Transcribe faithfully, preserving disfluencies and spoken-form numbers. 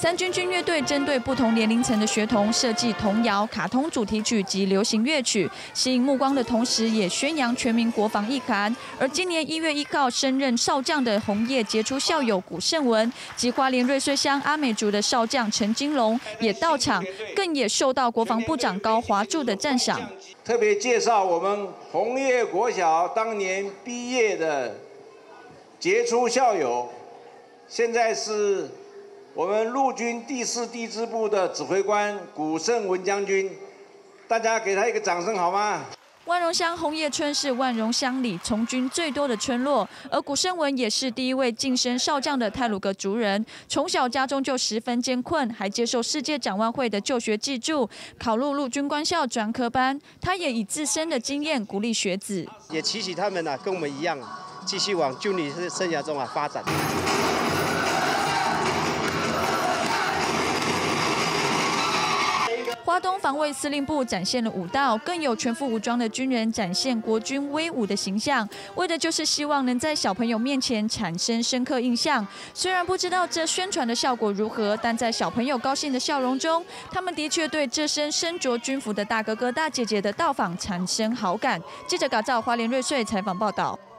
三军军乐队针对不同年龄层的学童设计童谣、卡通主题曲及流行乐曲，吸引目光的同时，也宣扬全民国防意涵。而今年一月一号升任少将的红叶杰出校友古胜文及花莲瑞穗乡阿美族的少将陈金龙也到场，更也受到国防部长高华柱的赞赏。 特别介绍我们红叶国小当年毕业的杰出校友，现在是我们陆军第四地支部的指挥官古胜文将军，大家给他一个掌声好吗？ 万荣乡红叶村是万荣乡里从军最多的村落，而古胜文也是第一位晋升少将的太鲁阁族人。从小家中就十分艰困，还接受世界展望会的就学技助，考入陆军官校专科班。他也以自身的经验鼓励学子， 也期许他们啊，跟我们一样，继续往军旅生涯中啊发展。 花东防卫司令部展现了武道，更有全副武装的军人展现国军威武的形象，为的就是希望能在小朋友面前产生深刻印象。虽然不知道这宣传的效果如何，但在小朋友高兴的笑容中，他们的确对这身身着军服的大哥哥大姐姐的到访产生好感。记者稿照花莲瑞穗采访报道。